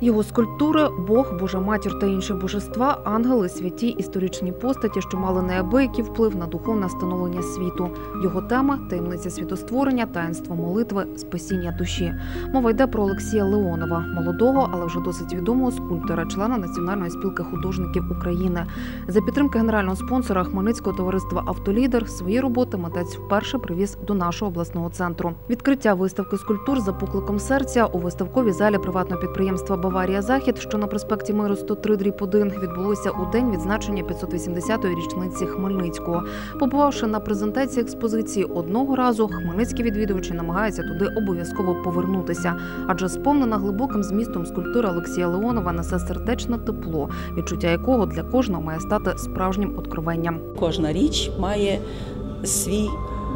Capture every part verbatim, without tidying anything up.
Його скульптури – Бог, Божа Матір та інші божества, ангели, святі, історичні постаті, що мали неабиякий вплив на духовне становлення світу. Його тема – таємниця світостворення, таїнство молитви, спасіння душі. Мова йде про Олексія Леонова, молодого, але вже досить відомого скульптора, члена Національної спілки художників України. За підтримки генерального спонсора Хмельницького товариства «Автолідер» свої роботи митець вперше привіз до нашого обласного центру. Відкриття виставки скульптур за покликом серця у виставковій залі приватного підприємства «Баварія Захід», що на проспекті Миру сто три дріб один, відбулося у день відзначення п'ятсот вісімдесятої річниці Хмельницького. Побувавши на презентації експозиції одного разу, хмельницькі відвідувачі намагаються туди обов'язково повернутися. Адже сповнена глибоким змістом скульптура Олексія Леонова несе сердечне тепло, відчуття якого для кожного має стати справжнім откровенням. Кожна річ має свій,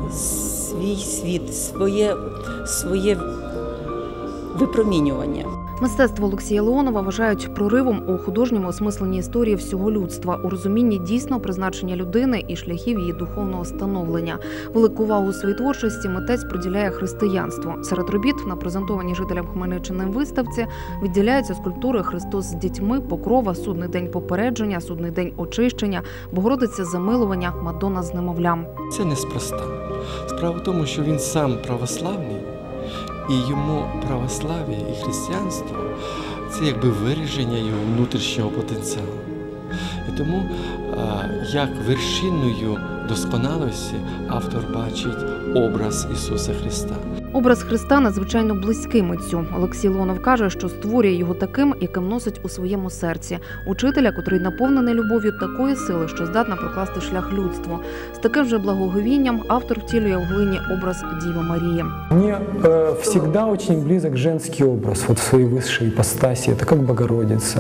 свій світ, своє, своє випромінювання. Мистецтво Олексія Леонова вважають проривом у художньому осмисленні історії всього людства, у розумінні дійсного призначення людини і шляхів її духовного становлення. Велику увагу у своїй творчості митець приділяє християнству. Серед робіт на презентованій жителям Хмельниччини виставці відділяються скульптури «Христос з дітьми», «Покрова», «Судний день попередження», «Судний день очищення», «Богородиця замилування», «Мадонна з немовлям». Це неспроста. Справа в тому, що він сам православний, і йому православ'я і християнство – це якби вираження його внутрішнього потенціалу. І тому, як вершиною досконалості, автор бачить образ Ісуса Христа. Образ Христа надзвичайно близький митцю. Олексій Леонов каже, що створює його таким, яким носить у своєму серці. Учителя, котрий наповнений любов'ю такої сили, що здатна прокласти шлях людству. З таким же благоговінням автор втілює в глині образ Діви Марії. Мені э, всегда очень близок женский образ вот в своей высшей ипостаси. Это как Богородица,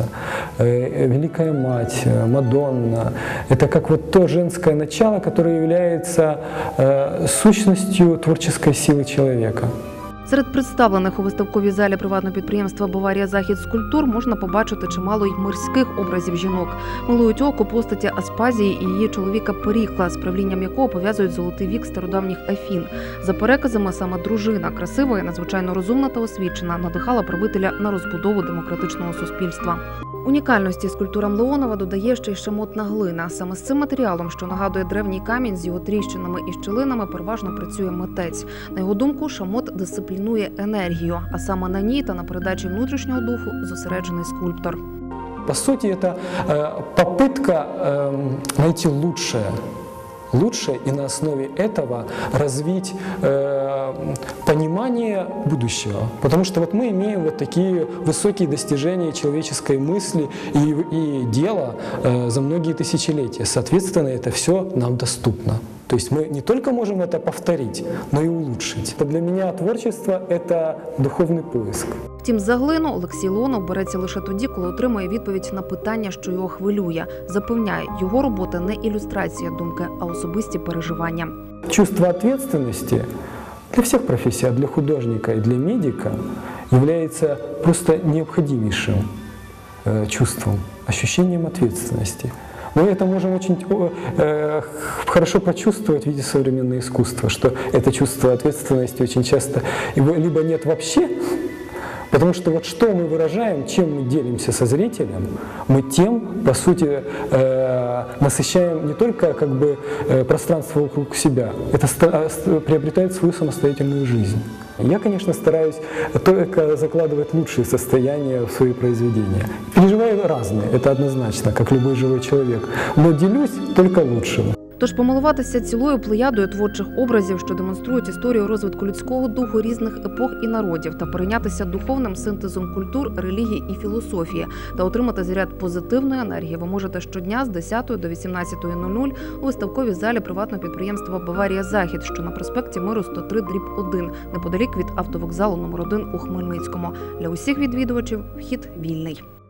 э, Великая Мать, Мадонна. Это как вот то женское начало, которое является э, сущностью творческой силы человека. Серед представлених у виставковій залі приватного підприємства «Баварія Захід» скульптур можна побачити чимало й мирських образів жінок. Милують око постаті Аспазії і її чоловіка Перікла, з правлінням якого пов'язують золотий вік стародавніх Афін. За переказами, саме дружина, красива і надзвичайно розумна та освічена, надихала правителя на розбудову демократичного суспільства. Унікальності скульптурам Леонова додає ще й шамотна глина. Саме з цим матеріалом, що нагадує древній камінь з його тріщинами і щілинами, переважно працює митець. На його думку, шамот дисциплінує енергію, а саме на ній та на передачі внутрішнього духу зосереджений скульптор. По сути, это э, попытка э, найти лучшее. Лучше и на основе этого развить э, понимание будущего. Потому что вот мы имеем вот такие высокие достижения человеческой мысли и, и дела э, за многие тысячелетия. Соответственно, это все нам доступно. То есть мы не только можем это повторить, но и улучшить. Для меня творчество – это духовный поиск. Втім, за глину Олексій Леонов береться лише тоді, коли отримує відповідь на питання, що його хвилює. Запевняє, його робота не ілюстрація думки, а особисті переживання. Чувство ответственности для всех профессий, а для художника и для медика является просто необходимейшим чувством, ощущением ответственности. Мы это можем очень э, хорошо почувствовать в виде современного искусства, что это чувство ответственности очень часто его либо нет вообще, потому что вот что мы выражаем, чем мы делимся со зрителем, мы тем, по сути, э, насыщаем не только как бы э, пространство вокруг себя, это приобретает свою самостоятельную жизнь. Я, конечно, стараюсь только закладывать лучшие состояния в свои произведения. Переживаю разные, это однозначно, как любой живой человек, но делюсь только лучшим. Тож помилуватися цілою плеядою творчих образів, що демонструють історію розвитку людського духу різних епох і народів, та перейнятися духовним синтезом культур, релігії і філософії, та отримати заряд позитивної енергії ви можете щодня з десятої до вісімнадцятої у виставковій залі приватного підприємства «Баварія Захід», що на проспекті Миру сто три дріб один, неподалік від автовокзалу номер один у Хмельницькому. Для усіх відвідувачів вхід вільний.